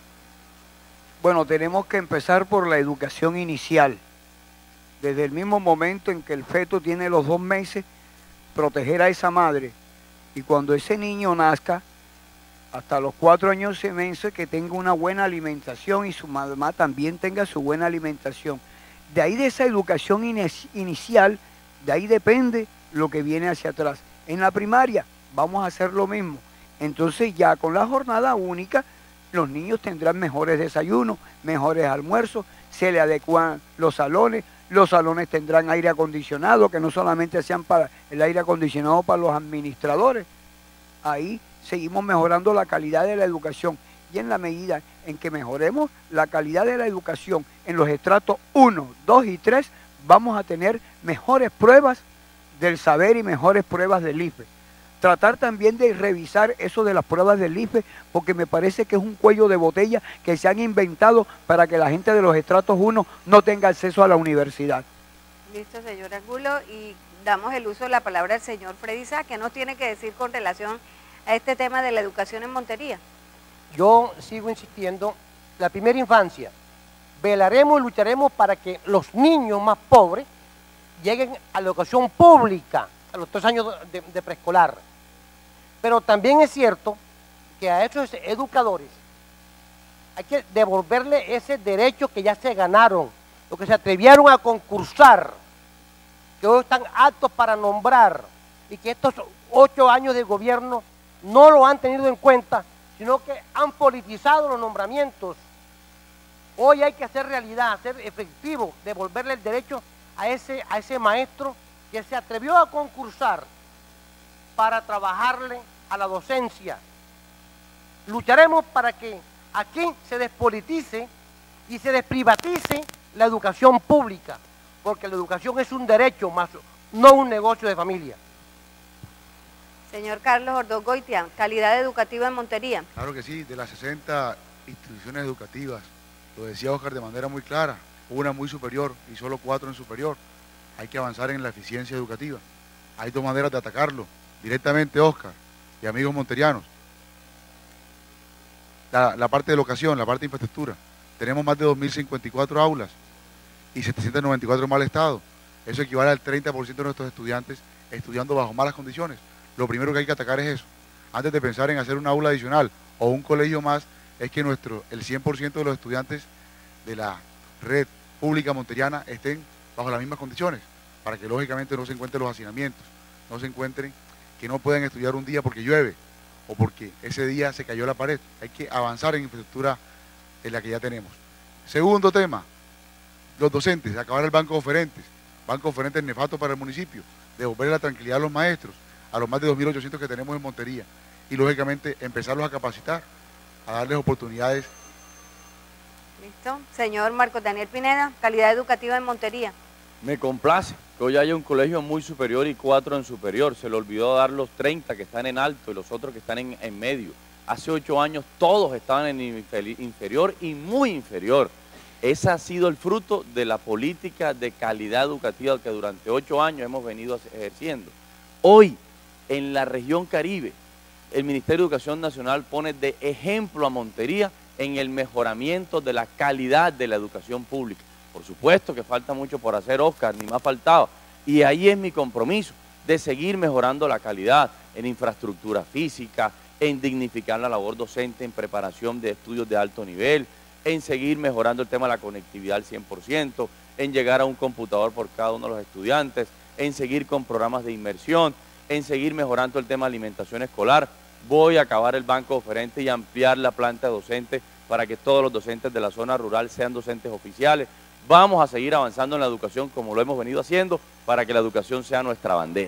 Bueno, tenemos que empezar por la educación inicial. Desde el mismo momento en que el feto tiene los 2 meses, proteger a esa madre. Y cuando ese niño nazca, hasta los 4 años se vence, que tenga una buena alimentación y su mamá también tenga su buena alimentación. De ahí, de esa educación inicial, de ahí depende lo que viene hacia atrás. En la primaria vamos a hacer lo mismo. Entonces ya con la jornada única, los niños tendrán mejores desayunos, mejores almuerzos, se le adecuan los salones tendrán aire acondicionado, que no solamente sean para el aire acondicionado para los administradores. Ahí seguimos mejorando la calidad de la educación. Y en la medida en que mejoremos la calidad de la educación en los estratos 1, 2 y 3, vamos a tener mejores pruebas del saber y mejores pruebas del IFE. Tratar también de revisar eso de las pruebas del IFE, porque me parece que es un cuello de botella que se han inventado para que la gente de los estratos 1 no tenga acceso a la universidad. Listo, señor Angulo, y damos el uso de la palabra al señor Freddy Sá, que nos tiene que decir con relación a este tema de la educación en Montería. Yo sigo insistiendo, la primera infancia, velaremos y lucharemos para que los niños más pobres lleguen a la educación pública a los 3 años de preescolar. Pero también es cierto que a esos educadores hay que devolverle ese derecho que ya se ganaron, los que se atrevieron a concursar, que hoy están aptos para nombrar, y que estos 8 años de gobierno no lo han tenido en cuenta, sino que han politizado los nombramientos. Hoy hay que hacer realidad, hacer efectivo, devolverle el derecho a ese maestro que se atrevió a concursar para trabajarle a la docencia. Lucharemos para que aquí se despolitice y se desprivatice la educación pública, porque la educación es un derecho más, no un negocio de familia. Señor Carlos Ordóñez, calidad educativa en Montería. Claro que sí, de las 60 instituciones educativas, lo decía Oscar de manera muy clara, una muy superior y solo 4 en superior. Hay que avanzar en la eficiencia educativa. Hay 2 maneras de atacarlo, directamente, Oscar y amigos monterianos. La parte de locación, la parte de infraestructura. Tenemos más de 2.054 aulas y 794 en mal estado. Eso equivale al 30% de nuestros estudiantes estudiando bajo malas condiciones. Lo primero que hay que atacar es eso. Antes de pensar en hacer una aula adicional o un colegio más, es que el 100% de los estudiantes de la red pública monteriana estén bajo las mismas condiciones, para que lógicamente no se encuentren los hacinamientos. no se encuentren que no pueden estudiar un día porque llueve o porque ese día se cayó la pared. Hay que avanzar en infraestructura en la que ya tenemos. Segundo tema, los docentes, acabar el banco de oferentes. Banco de oferentes nefasto para el municipio, devolver la tranquilidad a los maestros, a los más de 2.800 que tenemos en Montería, y lógicamente empezarlos a capacitar, a darles oportunidades. Listo. Señor Marcos Daniel Pineda, calidad educativa en Montería. Me complace que hoy haya un colegio muy superior y 4 en superior. Se le olvidó dar los 30 que están en alto y los otros que están en medio. Hace 8 años todos estaban en inferior y muy inferior. Ese ha sido el fruto de la política de calidad educativa que durante 8 años hemos venido ejerciendo. Hoy, en la región Caribe, el Ministerio de Educación Nacional pone de ejemplo a Montería en el mejoramiento de la calidad de la educación pública. Por supuesto que falta mucho por hacer, Oscar, ni más faltaba. Y ahí es mi compromiso, de seguir mejorando la calidad en infraestructura física, en dignificar la labor docente, en preparación de estudios de alto nivel, en seguir mejorando el tema de la conectividad al 100%, en llegar a un computador por cada uno de los estudiantes, en seguir con programas de inmersión, en seguir mejorando el tema de alimentación escolar. Voy a acabar el banco oferente y ampliar la planta docente para que todos los docentes de la zona rural sean docentes oficiales. Vamos a seguir avanzando en la educación como lo hemos venido haciendo para que la educación sea nuestra bandera.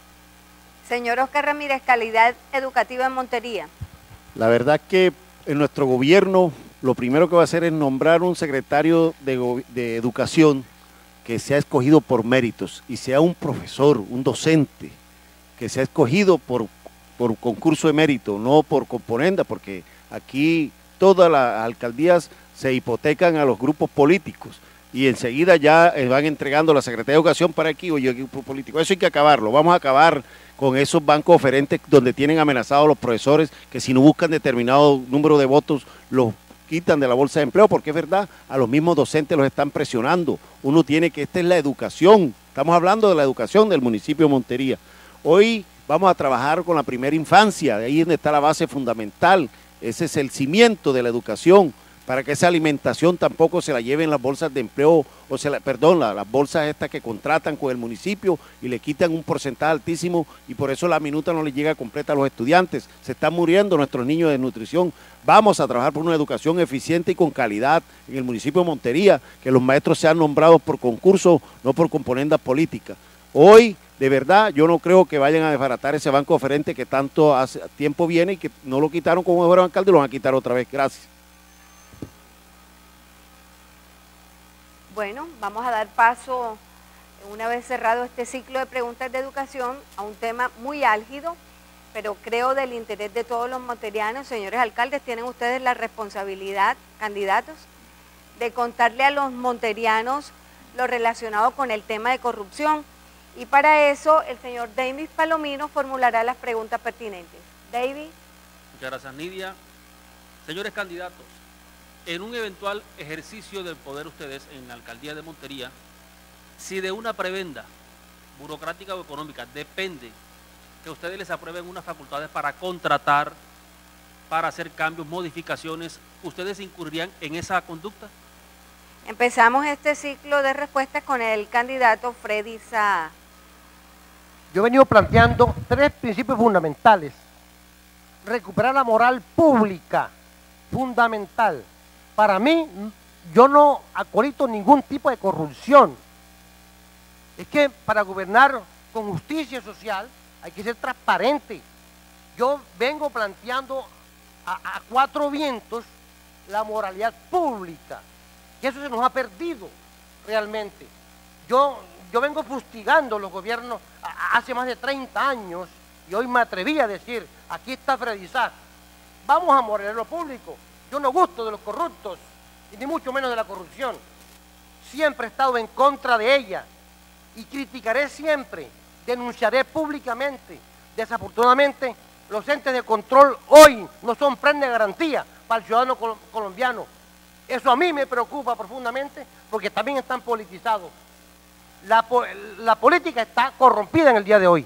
Señor Oscar Ramírez, calidad educativa en Montería. La verdad que en nuestro gobierno lo primero que va a hacer es nombrar un secretario de educación que sea escogido por méritos y sea un profesor, un docente, que sea escogido por concurso de mérito, no por componenda, porque aquí todas las alcaldías se hipotecan a los grupos políticos y enseguida ya van entregando la Secretaría de Educación para aquí, oye, grupo político. Eso hay que acabarlo. Vamos a acabar con esos bancos oferentes donde tienen amenazados a los profesores que si no buscan determinado número de votos los quitan de la bolsa de empleo, porque es verdad, a los mismos docentes los están presionando. Uno tiene que, esta es la educación, estamos hablando de la educación del municipio de Montería. Hoy vamos a trabajar con la primera infancia, ahí es donde está la base fundamental, ese es el cimiento de la educación, para que esa alimentación tampoco se la lleven las bolsas de empleo, las bolsas estas que contratan con el municipio y le quitan un porcentaje altísimo y por eso la minuta no le llega completa a los estudiantes. Se están muriendo nuestros niños de nutrición. Vamos a trabajar por una educación eficiente y con calidad en el municipio de Montería, que los maestros sean nombrados por concurso, no por componendas políticas. Hoy, de verdad, yo no creo que vayan a desbaratar ese banco oferente que tanto hace tiempo viene y que no lo quitaron como mejor alcalde y lo van a quitar otra vez. Gracias. Bueno, vamos a dar paso, una vez cerrado este ciclo de preguntas de educación, a un tema muy álgido, pero creo del interés de todos los monterianos. Señores alcaldes, tienen ustedes la responsabilidad, candidatos, de contarle a los monterianos lo relacionado con el tema de corrupción. Y para eso, el señor David Palomino formulará las preguntas pertinentes. David. Muchas gracias, Nidia. Señores candidatos, en un eventual ejercicio del poder ustedes en la alcaldía de Montería, si de una prebenda burocrática o económica depende que ustedes les aprueben unas facultades para contratar, para hacer cambios, modificaciones, ¿ustedes incurrirían en esa conducta? Empezamos este ciclo de respuestas con el candidato Freddy Saá. Yo he venido planteando 3 principios fundamentales. Recuperar la moral pública, fundamental. Para mí, yo no acolito ningún tipo de corrupción. Es que para gobernar con justicia social hay que ser transparente. Yo vengo planteando a 4 vientos la moralidad pública, y eso se nos ha perdido realmente. Yo vengo fustigando los gobiernos hace más de 30 años y hoy me atreví a decir, aquí está Freddy Saá, vamos a moralizar lo público. Yo no gusto de los corruptos, y ni mucho menos de la corrupción. Siempre he estado en contra de ella y criticaré siempre, denunciaré públicamente. Desafortunadamente, los entes de control hoy no son prenda de garantía para el ciudadano colombiano. Eso a mí me preocupa profundamente porque también están politizados. La política está corrompida en el día de hoy.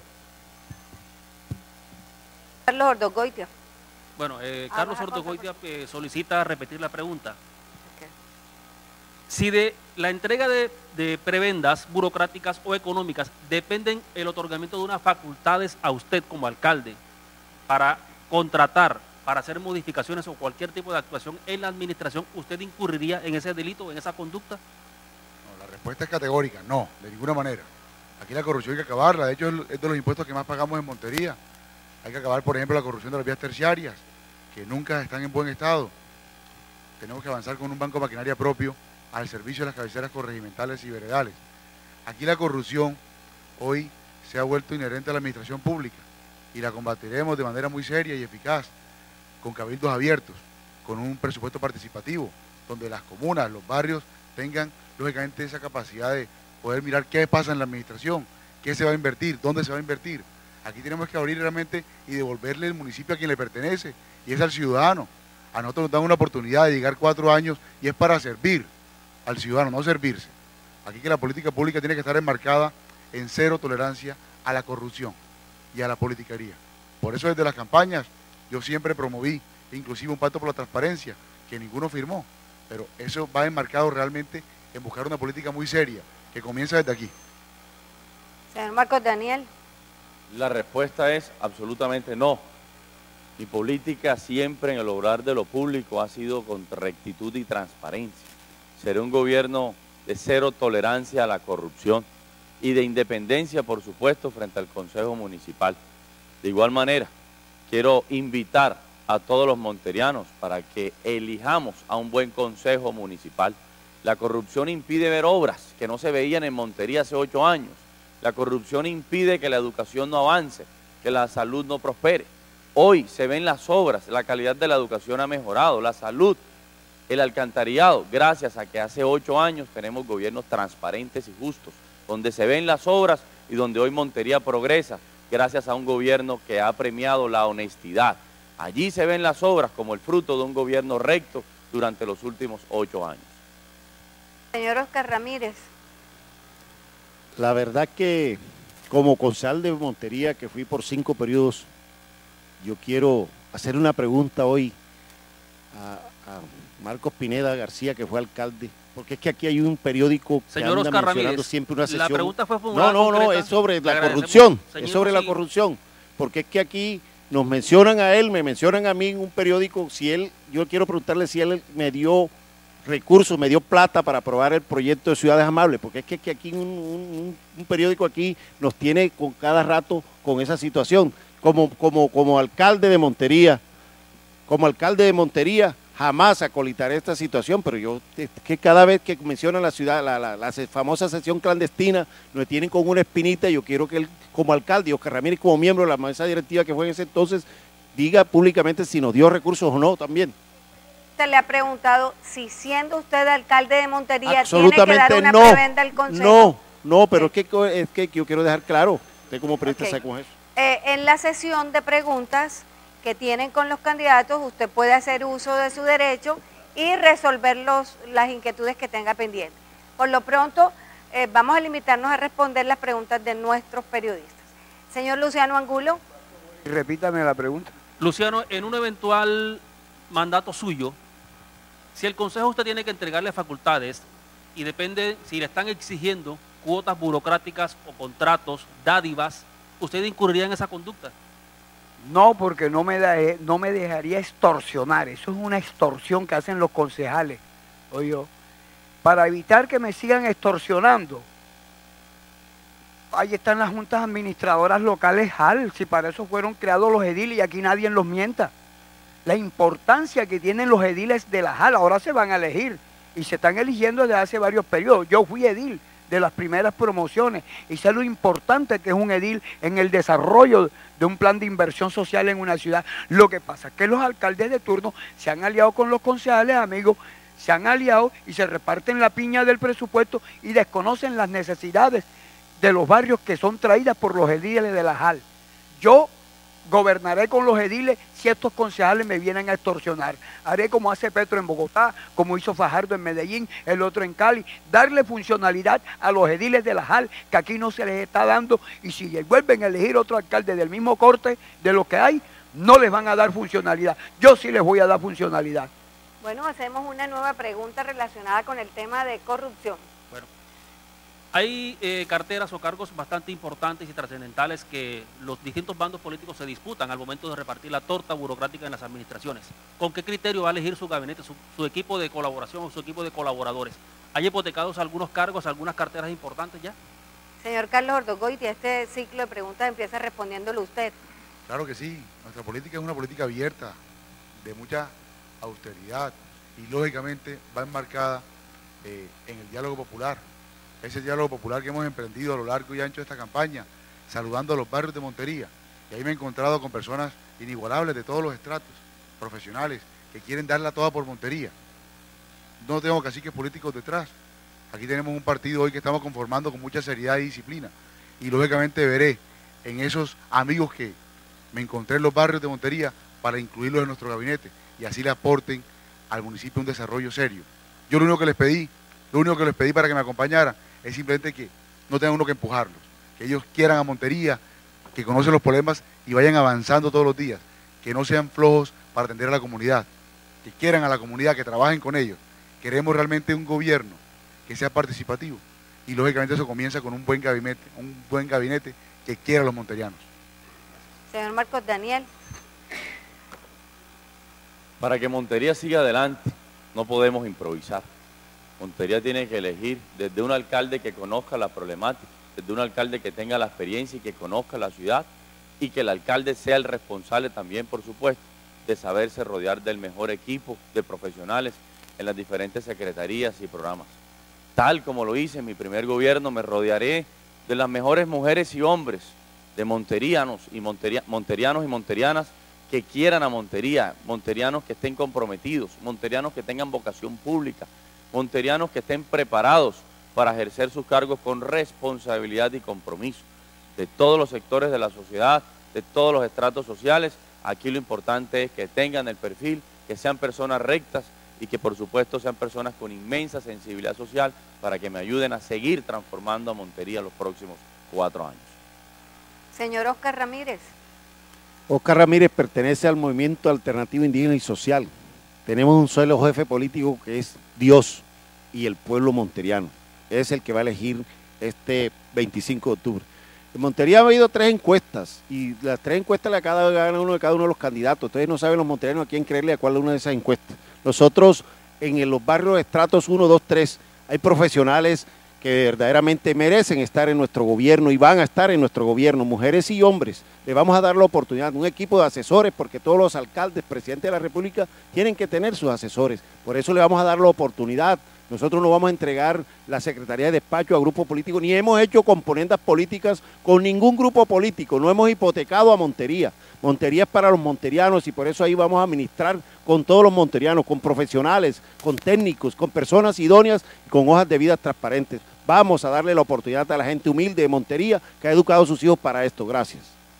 Carlos Ordogoitia. Bueno, Carlos Ordogoitia solicita repetir la pregunta. Si de la entrega de prebendas burocráticas o económicas dependen el otorgamiento de unas facultades a usted como alcalde para contratar, para hacer modificaciones o cualquier tipo de actuación en la administración, ¿usted incurriría en ese delito o en esa conducta? No, la respuesta es categórica, no, de ninguna manera. Aquí la corrupción hay que acabarla, de hecho es de los impuestos que más pagamos en Montería. Hay que acabar, por ejemplo, la corrupción de las vías terciarias, que nunca están en buen estado. Tenemos que avanzar con un banco de maquinaria propio al servicio de las cabeceras corregimentales y veredales. Aquí la corrupción hoy se ha vuelto inherente a la administración pública y la combatiremos de manera muy seria y eficaz, con cabildos abiertos, con un presupuesto participativo, donde las comunas, los barrios tengan lógicamente esa capacidad de poder mirar qué pasa en la administración, qué se va a invertir, dónde se va a invertir. Aquí tenemos que abrir realmente y devolverle el municipio a quien le pertenece, y es al ciudadano. A nosotros nos dan una oportunidad de llegar 4 años y es para servir al ciudadano, no servirse. Aquí que la política pública tiene que estar enmarcada en cero tolerancia a la corrupción y a la politiquería. Por eso desde las campañas yo siempre promoví inclusive un pacto por la transparencia, que ninguno firmó, pero eso va enmarcado realmente en buscar una política muy seria, que comienza desde aquí. Señor Marcos Daniel. La respuesta es absolutamente no. Mi política siempre en el obrar de lo público ha sido con rectitud y transparencia. Seré un gobierno de cero tolerancia a la corrupción y de independencia, por supuesto, frente al Consejo Municipal. De igual manera, quiero invitar a todos los monterianos para que elijamos a un buen Consejo Municipal. La corrupción impide ver obras que no se veían en Montería hace 8 años. La corrupción impide que la educación no avance, que la salud no prospere. Hoy se ven las obras, la calidad de la educación ha mejorado, la salud, el alcantarillado, gracias a que hace 8 años tenemos gobiernos transparentes y justos, donde se ven las obras y donde hoy Montería progresa, gracias a un gobierno que ha premiado la honestidad. Allí se ven las obras como el fruto de un gobierno recto durante los últimos 8 años. Señor Oscar Ramírez. La verdad que como concejal de Montería, que fui por 5 periodos, yo quiero hacer una pregunta hoy a Marcos Pineda García, que fue alcalde, porque es que aquí hay un periódico que señor anda Oscar mencionando Ramírez, siempre una sesión. la pregunta fue formulada No, concreta. es sobre Le la agradecemos. corrupción, Señor, es sobre la sí. corrupción, porque es que aquí nos mencionan a él, me mencionan a mí en un periódico, yo quiero preguntarle si él me dio recursos, me dio plata para aprobar el proyecto de Ciudades Amables, porque es que aquí un periódico aquí nos tiene con cada rato con esa situación. Como alcalde de Montería, jamás acolitaré esta situación, pero yo, que cada vez que mencionan la ciudad, la famosa sesión clandestina, nos tienen con una espinita. Yo quiero que él, como alcalde, Oscar Ramírez, como miembro de la mesa directiva que fue en ese entonces, diga públicamente si nos dio recursos o no también. Usted le ha preguntado si siendo usted alcalde de Montería Absolutamente tiene que dar una no, prebenda al Consejo. No, pero es que yo quiero dejar claro, usted como periodista sabe cómo es eso. En la sesión de preguntas que tienen con los candidatos, usted puede hacer uso de su derecho y resolver las inquietudes que tenga pendientes. Por lo pronto, vamos a limitarnos a responder las preguntas de nuestros periodistas. Señor Luciano Angulo. Repítame la pregunta. Luciano, en un eventual mandato suyo, si el Consejo usted tiene que entregarle facultades y depende si le están exigiendo cuotas burocráticas o contratos, dádivas, ¿usted incurriría en esa conducta? No, porque no me dejaría extorsionar. Eso es una extorsión que hacen los concejales. Oye, para evitar que me sigan extorsionando, ahí están las juntas administradoras locales JAL, si para eso fueron creados los ediles y aquí nadie los mienta. La importancia que tienen los ediles de la JAL, ahora se van a elegir y se están eligiendo desde hace varios periodos. Yo fui edil de las primeras promociones y sé lo importante que es un edil en el desarrollo de un plan de inversión social en una ciudad. Lo que pasa es que los alcaldes de turno se han aliado con los concejales, amigos, se han aliado y se reparten la piña del presupuesto y desconocen las necesidades de los barrios que son traídas por los ediles de la JAL. Yo gobernaré con los ediles si estos concejales me vienen a extorsionar. Haré como hace Petro en Bogotá, como hizo Fajardo en Medellín, el otro en Cali, darle funcionalidad a los ediles de la JAL, que aquí no se les está dando, y si vuelven a elegir otro alcalde del mismo corte de lo que hay, no les van a dar funcionalidad. Yo sí les voy a dar funcionalidad. Bueno, hacemos una nueva pregunta relacionada con el tema de corrupción. Bueno, hay carteras o cargos bastante importantes y trascendentales que los distintos bandos políticos se disputan al momento de repartir la torta burocrática en las administraciones. ¿Con qué criterio va a elegir su gabinete, su equipo de colaboración o su equipo de colaboradores? ¿Hay hipotecados algunos cargos, algunas carteras importantes ya? Señor Carlos Ordogoiti, este ciclo de preguntas empieza respondiéndolo usted. Claro que sí, nuestra política es una política abierta, de mucha austeridad y lógicamente va enmarcada en el diálogo popular. Ese diálogo popular que hemos emprendido a lo largo y ancho de esta campaña, saludando a los barrios de Montería. Y ahí me he encontrado con personas inigualables de todos los estratos, profesionales, que quieren darla toda por Montería. No tengo caciques políticos detrás. Aquí tenemos un partido hoy que estamos conformando con mucha seriedad y disciplina. Y lógicamente veré en esos amigos que me encontré en los barrios de Montería para incluirlos en nuestro gabinete y así le aporten al municipio un desarrollo serio. Yo lo único que les pedí para que me acompañaran es simplemente que no tengan uno que empujarlos, que ellos quieran a Montería, que conocen los problemas y vayan avanzando todos los días, que no sean flojos para atender a la comunidad, que quieran a la comunidad, que trabajen con ellos. Queremos realmente un gobierno que sea participativo y lógicamente eso comienza con un buen gabinete que quiera a los monterianos. Señor Marcos Daniel. Para que Montería siga adelante, no podemos improvisar. Montería tiene que elegir desde un alcalde que conozca la problemática, desde un alcalde que tenga la experiencia y que conozca la ciudad, y que el alcalde sea el responsable también, por supuesto, de saberse rodear del mejor equipo de profesionales en las diferentes secretarías y programas. Tal como lo hice en mi primer gobierno, me rodearé de las mejores mujeres y hombres, de monterianos y monterianas que quieran a Montería, monterianos que estén comprometidos, monterianos que tengan vocación pública, monterianos que estén preparados para ejercer sus cargos con responsabilidad y compromiso. De todos los sectores de la sociedad, de todos los estratos sociales, aquí lo importante es que tengan el perfil, que sean personas rectas y que por supuesto sean personas con inmensa sensibilidad social para que me ayuden a seguir transformando a Montería los próximos 4 años. Señor Oscar Ramírez. Oscar Ramírez pertenece al Movimiento Alternativo Indígena y Social. Tenemos un solo jefe político que es Dios y el pueblo monteriano. Es el que va a elegir este 25 de octubre. En Montería ha habido 3 encuestas y las 3 encuestas le gana uno de cada uno de los candidatos. Ustedes no saben los monterianos a quién creerle a cuál una de esas encuestas. Nosotros en los barrios estratos 1, 2, 3 hay profesionales que verdaderamente merecen estar en nuestro gobierno y van a estar en nuestro gobierno, mujeres y hombres. Le vamos a dar la oportunidad, un equipo de asesores, porque todos los alcaldes, presidentes de la República, tienen que tener sus asesores. Por eso le vamos a dar la oportunidad. Nosotros no vamos a entregar la Secretaría de Despacho a grupos políticos, ni hemos hecho componendas políticas con ningún grupo político, no hemos hipotecado a Montería. Montería es para los monterianos y por eso ahí vamos a administrar con todos los monterianos, con profesionales, con técnicos, con personas idóneas y con hojas de vida transparentes. Vamos a darle la oportunidad a la gente humilde de Montería que ha educado a sus hijos para esto. Gracias.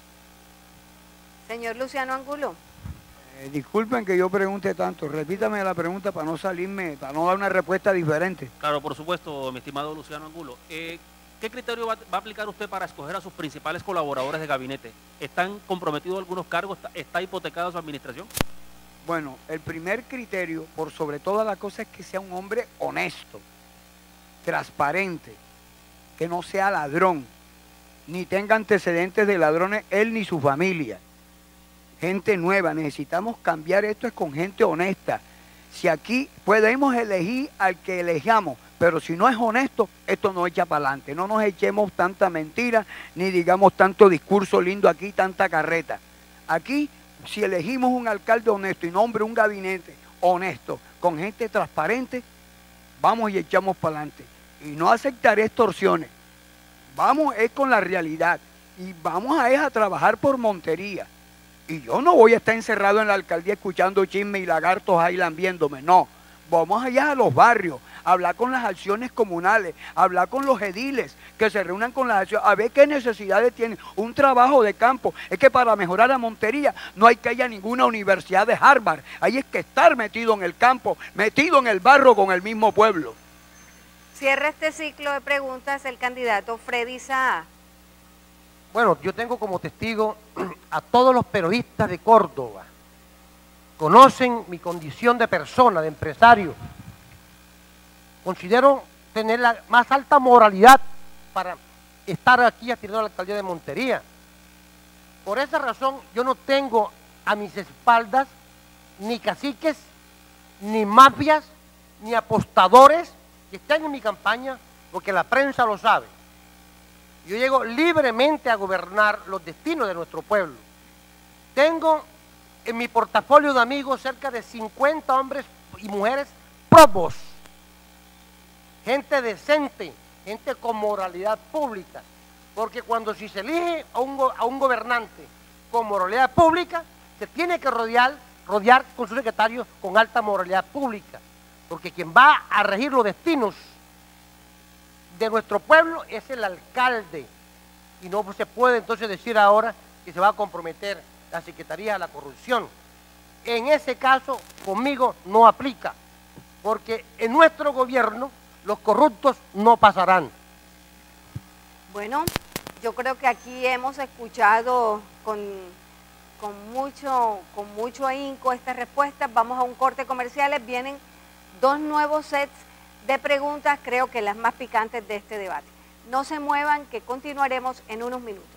Señor Luciano Angulo. Disculpen que yo pregunte tanto, repítame la pregunta para no salirme, para no dar una respuesta diferente. Claro, por supuesto, mi estimado Luciano Angulo. ¿Qué criterio va a aplicar usted para escoger a sus principales colaboradores de gabinete? ¿Están comprometidos algunos cargos? ¿Está hipotecada su administración? Bueno, el primer criterio, por sobre todas las cosas, es que sea un hombre honesto, transparente, que no sea ladrón, ni tenga antecedentes de ladrones él ni su familia. Gente nueva, necesitamos cambiar esto es con gente honesta. Si aquí podemos elegir al que elijamos, pero si no es honesto, esto no echa para adelante. No nos echemos tanta mentira, ni digamos tanto discurso lindo aquí, tanta carreta. Aquí, si elegimos un alcalde honesto y nombre un gabinete honesto, con gente transparente, vamos y echamos para adelante. Y no aceptaré extorsiones. Vamos es con la realidad. Y vamos a trabajar por Montería. Y yo no voy a estar encerrado en la alcaldía escuchando chismes y lagartos ahí lambiéndome, no. Vamos allá a los barrios, a hablar con las acciones comunales, a hablar con los ediles, que se reúnan con las acciones, a ver qué necesidades tienen. Un trabajo de campo. Es que para mejorar a Montería no hay que haya ninguna universidad de Harvard. Hay es que estar metido en el campo, metido en el barro con el mismo pueblo. Cierra este ciclo de preguntas el candidato Freddy Saá. Bueno, yo tengo como testigo a todos los periodistas de Córdoba, conocen mi condición de persona, de empresario, considero tener la más alta moralidad para estar aquí aspirando a la alcaldía de Montería. Por esa razón, yo no tengo a mis espaldas ni caciques, ni mafias, ni apostadores que estén en mi campaña, porque la prensa lo sabe. Yo llego libremente a gobernar los destinos de nuestro pueblo. Tengo en mi portafolio de amigos cerca de 50 hombres y mujeres probos, gente decente, gente con moralidad pública, porque cuando si se elige a un gobernante con moralidad pública, se tiene que rodear con su secretario con alta moralidad pública, porque quien va a regir los destinos de nuestro pueblo es el alcalde, y no se puede entonces decir ahora que se va a comprometer la Secretaría a la corrupción. En ese caso, conmigo no aplica, porque en nuestro gobierno los corruptos no pasarán. Bueno, yo creo que aquí hemos escuchado con mucho ahínco estas respuestas. Vamos a un corte comerciales, vienen 2 nuevos sets de preguntas, creo que las más picantes de este debate. No se muevan, que continuaremos en unos minutos.